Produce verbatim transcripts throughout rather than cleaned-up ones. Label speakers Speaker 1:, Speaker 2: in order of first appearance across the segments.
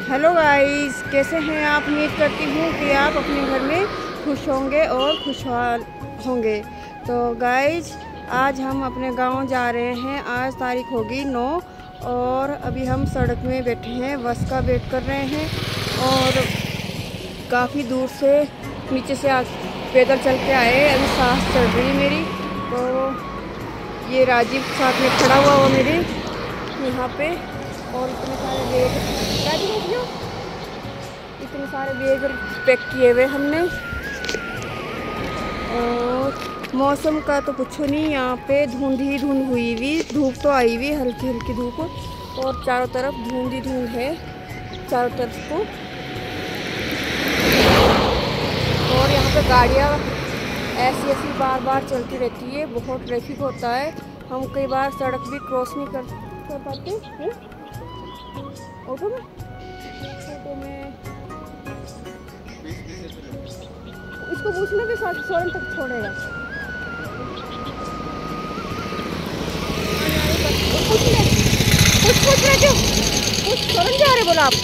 Speaker 1: Hello guys, कैसे हैं आप। उम्मीद करती हूँ कि आप अपने घर में खुश होंगे और खुशहाल होंगे। तो गाइस, आज हम अपने गांव जा रहे हैं। आज तारीख होगी नौ और अभी हम सड़क में बैठे हैं, बस का वेट कर रहे हैं। और काफ़ी दूर से नीचे से आज पैदल चल के आए, अभी सांस चढ़ रही है मेरी। तो ये राजीव साथ में खड़ा हुआ वो मेरे यहाँ पे, और इतने सारे बैग राजीव इतने सारे बैग पैक किए हुए हमने। और मौसम का तो पूछो नहीं, यहाँ पे धुंध ही धुंध हुई हुई, धूप तो आई हुई हल्की हल्की धूप, और चारों तरफ धुंध ही धुंध है चारों तरफ को। और यहाँ पे गाड़ियाँ ऐसी ऐसी बार बार चलती रहती है, बहुत ट्रैफिक होता है। हम कई बार सड़क भी क्रॉस नहीं कर कर पाते हैं ऑटो में ऑटो में इसको पूछना भी सोलन तक छोड़ेगा। कुछ कुछ पूछ रहे क्यों, कुछ सोलन जा रहे बोला आप।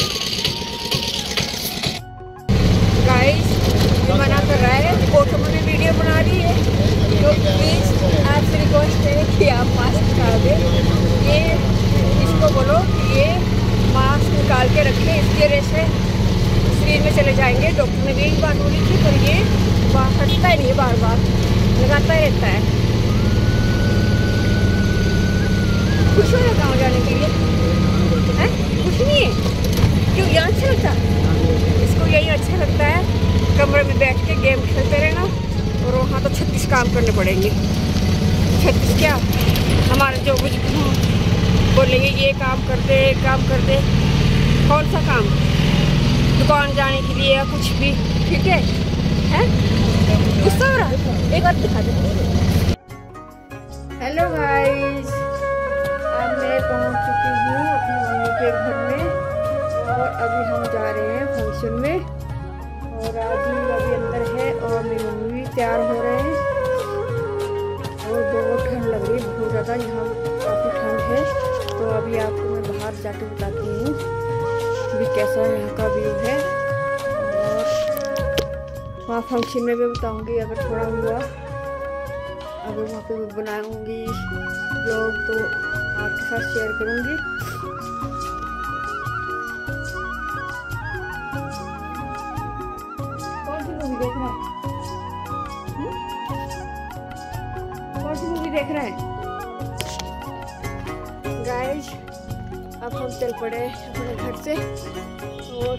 Speaker 1: गाइस, मना कर रहा है, ऑटो में भी वीडियो बना रही है, तो प्लीज़ आपसे रिक्वेस्ट है कि आप मास्क निकाल दें। ये इसको बोलो कि ये मास्क निकाल के रखें, इसकी वजह से शरीर में चले जाएंगे। डॉक्टर ने भी यही बात बोली थी, पर ये हटता ही नहीं है, बार बार लगाता ही रहता है। खुश हो रहा गाँव जाने के लिए है? कुछ नहीं है क्यों, यहाँ अच्छा लगता है इसको, यही अच्छा लगता है कमरे में बैठ के गेम खेलते रहना। और वहाँ तो छत्तीस काम करने पड़ेंगे। छत्तीस क्या, हमारे जो कुछ बोलेंगे ये काम कर दे काम कर दे, कौन सा काम, दुकान जाने के लिए या कुछ भी, ठीक है हैं? गुस्सा हो रहा है, एक बार दिखा दे। हेलो गाइस, अब मैं पहुंच चुकी हूँ अपनी मम्मी के घर में, और अभी हम जा रहे हैं फंक्शन में। और राजू अभी अंदर है और मेरी मम्मी भी तैयार हो रहे हैं। और बहुत ठंड लग रही है, बहुत ज़्यादा, यहाँ काफ़ी ठंड है। तो अभी आपको मैं बाहर जाके बताती हूँ भी कैसा यहाँ का व्यू है। और वहाँ फंक्शन में भी बताऊँगी अगर थोड़ा हुआ, अगर वहाँ पे भी बनाऊँगी ब्लॉग तो आपके साथ शेयर करूँगी। कौन सी मूवी देख रहे हैं? कौन सी मूवी देख रहे हैं गाइस? अब हम चल पड़े अपने घर से, और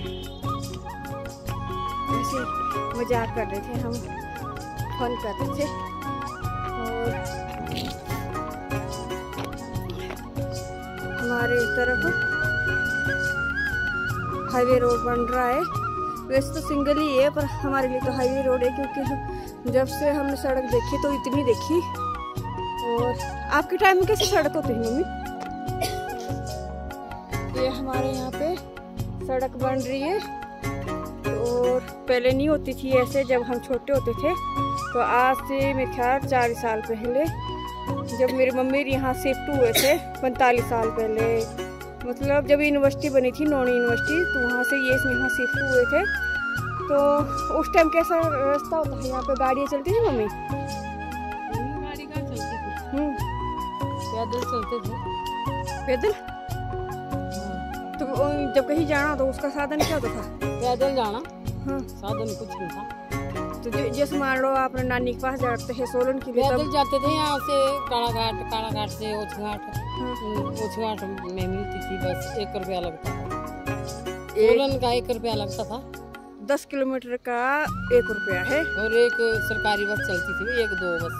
Speaker 1: ऐसे मजाक कर रहे थे, हम फन कर रहे थे। और हमारे इस तरफ हाईवे रोड बन रहा है। वैसे तो सिंगल ही है, पर हमारे लिए तो हाईवे रोड है, क्योंकि जब से हमने सड़क देखी तो इतनी देखी। और आपके टाइम में कैसी सड़क होती है मम्मी? ये हमारे यहाँ पे सड़क बन रही है, और पहले नहीं होती थी ऐसे, जब हम छोटे होते थे। तो आज से मेरे ख्याल चार साल पहले, जब मेरी मम्मी यहाँ शिफ्ट हुए थे पैंतालीस साल पहले, मतलब जब यूनिवर्सिटी बनी थी, नॉन यूनिवर्सिटी, तो वहाँ से ये यहाँ शिफ्ट हुए थे। तो उस टाइम कैसा रास्ता होता है, यहाँ पे गाड़ियाँ चलती थी मम्मी?
Speaker 2: गाड़ी कहाँ चलती थी,
Speaker 1: हम्म
Speaker 2: पैदल चलते थे।
Speaker 1: पैदल? तो जब कहीं जाना तो उसका साधन क्या होता था?
Speaker 2: पैदल जाना,
Speaker 1: हाँ,
Speaker 2: साधन कुछ नहीं था।
Speaker 1: तो जैसे मान लो आप नानी के पास जाते हैं सोलन के लिए,
Speaker 2: पैदल जाते थे यहाँ से कालाघाट, कालाघाट से ओछघाट, ओछघाट में मिलती थी बस, एक रुपया लगता था। सोलन का एक रुपया लगता था।
Speaker 1: दस किलोमीटर का एक रुपया है।
Speaker 2: और एक सरकारी बस चलती थी, एक दो बस।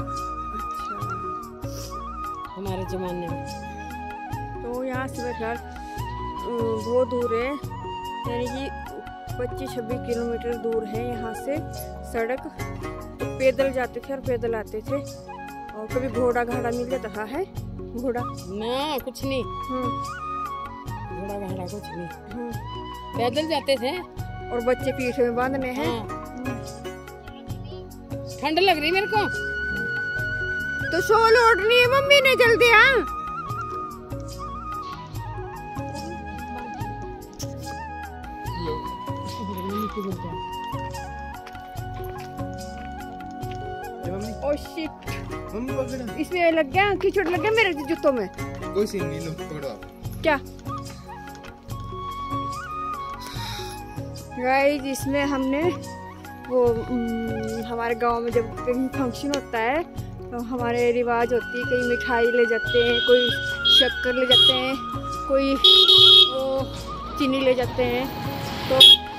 Speaker 1: अच्छा,
Speaker 2: हमारे जमाने में
Speaker 1: तो यहाँ से मेरे ख्याल बहुत दूर है, यानी कि पच्चीस छब्बीस किलोमीटर दूर है यहाँ से सड़क। तो पैदल जाते थे और पैदल आते थे, और कभी घोड़ा घाड़ा मिल जाता था है, घोड़ा
Speaker 2: ना कुछ नहीं, घोड़ा घाड़ा कुछ नहीं, पैदल जाते थे।
Speaker 1: और बच्चे पीठ में बांधने हैं।
Speaker 2: ठंड लग रही मेरे को,
Speaker 1: तो शॉल ओढ़नी है मम्मी ने, जल्दी। हाँ ओह शिट, इसमें लग गया, कीचड़ लग गया मेरे जूतों में।
Speaker 3: कोई सीन नहीं, लो पकड़ो आप।
Speaker 1: क्या गाइस, इसमें हमने वो हमारे गांव में जब कहीं फंक्शन होता है तो हमारे रिवाज होती है, कहीं मिठाई ले जाते हैं, कोई शक्कर ले जाते हैं, कोई वो चीनी ले जाते हैं। तो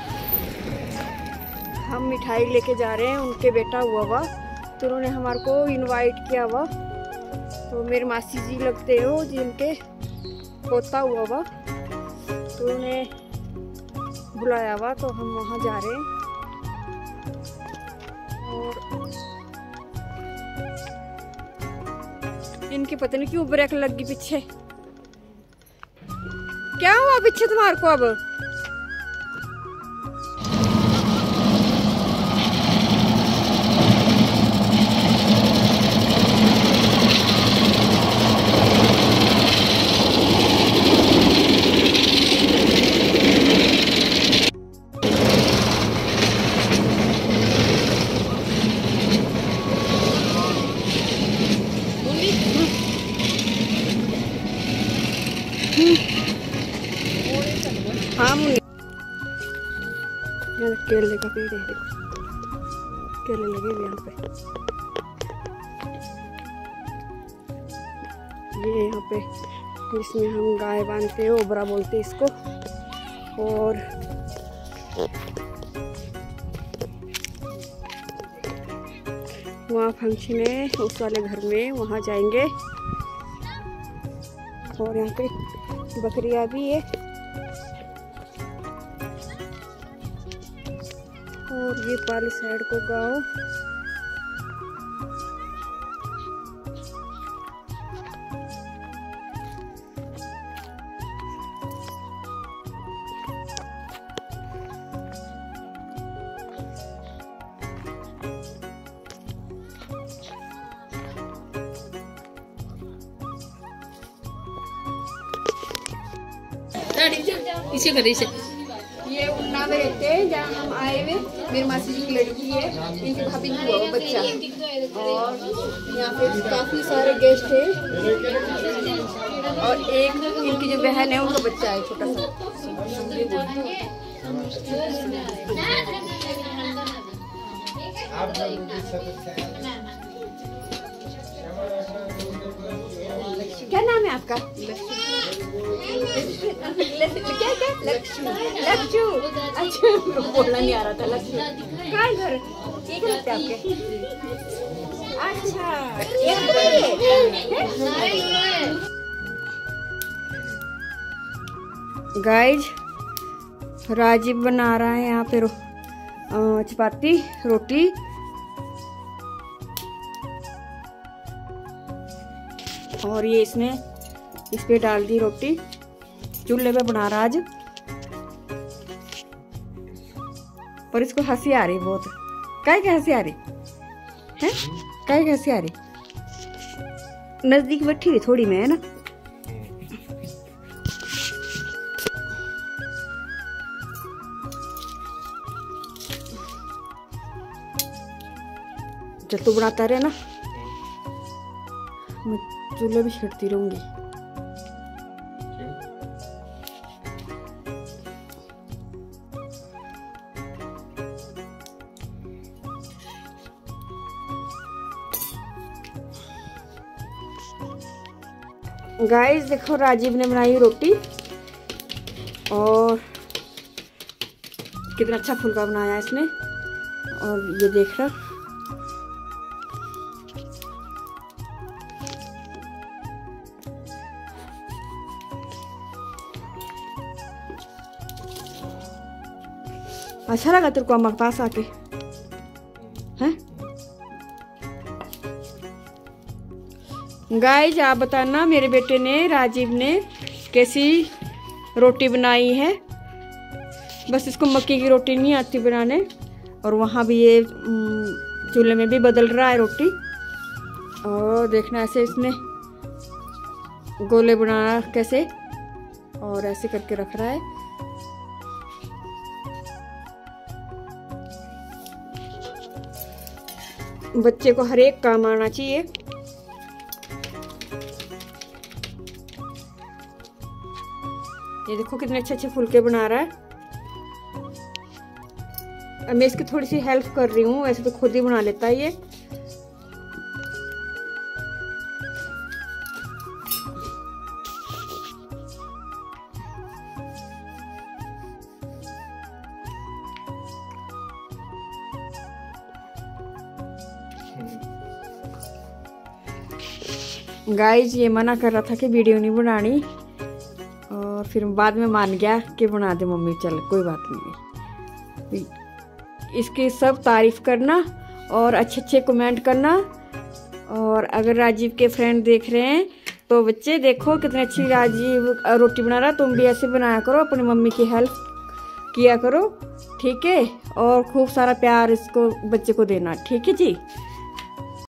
Speaker 1: हम मिठाई लेके जा रहे हैं, उनके बेटा हुआ हुआ तो उन्होंने हमारे को इनवाइट किया हुआ। तो मेरे मासी जी लगते हो जिनके पोता हुआ हुआ, तो उन्हें बुलाया हुआ, तो हम वहाँ जा रहे हैं। और इनकी पता नहीं क्यों ब्रेक लग गई पीछे। क्या हुआ पीछे तुम्हारे को अब? हाँ मुन्नी, केले का पेड़ है, देखो केले लगे हुए यहाँ पे। ये यहाँ पे इसमें हम गाय बांधते हैं, ओबरा बोलते हैं इसको। और वहाँ फंक्शन है उस वाले घर में, वहाँ जाएंगे। और यहाँ पे बकरियाँ भी है। और ये पाली साइड को गाँव।
Speaker 2: इसे कर इसे।
Speaker 1: ये उन्ना में रहते हैं जहाँ हम आए हुए। मेरी मासी जी की लड़की है, इनकी भाभी की हुआ बच्चा। और यहाँ पे काफी सारे गेस्ट हैं। और एक इनकी जो बहन है उनका बच्चा है छोटा सा। क्या नाम है आपका? क्या क्या लक्ष्मी? लक्ष्मी, अच्छा बोलना नहीं आ रहा था। लक्ष्मी क्या घर ये करते आपके? अच्छा गाइज, राजीव बना रहा है यहाँ पे रो, चपाती रोटी। और ये इसने इस पे डाल दी रोटी, चूल्हे पे बना रहा आज। पर इसको हंसी आ रही बहुत। काय की हंसी आ रही है? काय की हंसी आ रही? नजदीक बैठी हुई थोड़ी में है ना। जब तू बनाता रहे ना, मैं चूल्हे भी छेड़ती रहूंगी। गाइस देखो, राजीव ने बनाई रोटी और कितना अच्छा फुलका बनाया इसने। और ये देख रहा, अच्छा लगा तेरे को अम्मा के पास आके? हैं गाइस, आप बताना मेरे बेटे ने, राजीव ने कैसी रोटी बनाई है। बस इसको मक्की की रोटी नहीं आती बनाने। और वहाँ भी ये चूल्हे में भी बदल रहा है रोटी। और देखना ऐसे इसने गोले बनाना कैसे, और ऐसे करके रख रहा है। बच्चे को हर एक काम आना चाहिए। ये देखो कितने अच्छे अच्छे फुलके बना रहा है। अब मैं इसकी थोड़ी सी हेल्प कर रही हूँ, वैसे तो खुद ही बना लेता है ये। गाइज ये मना कर रहा था कि वीडियो नहीं बनानी, और फिर बाद में मान गया कि बना दे मम्मी, चल कोई बात नहीं। इसकी सब तारीफ करना और अच्छे अच्छे कमेंट करना। और अगर राजीव के फ्रेंड देख रहे हैं तो बच्चे देखो कितनी अच्छी राजीव रोटी बना रहा, तुम भी ऐसे बनाया करो, अपनी मम्मी की हेल्प किया करो, ठीक है। और खूब सारा प्यार इसको बच्चे को देना, ठीक है जी।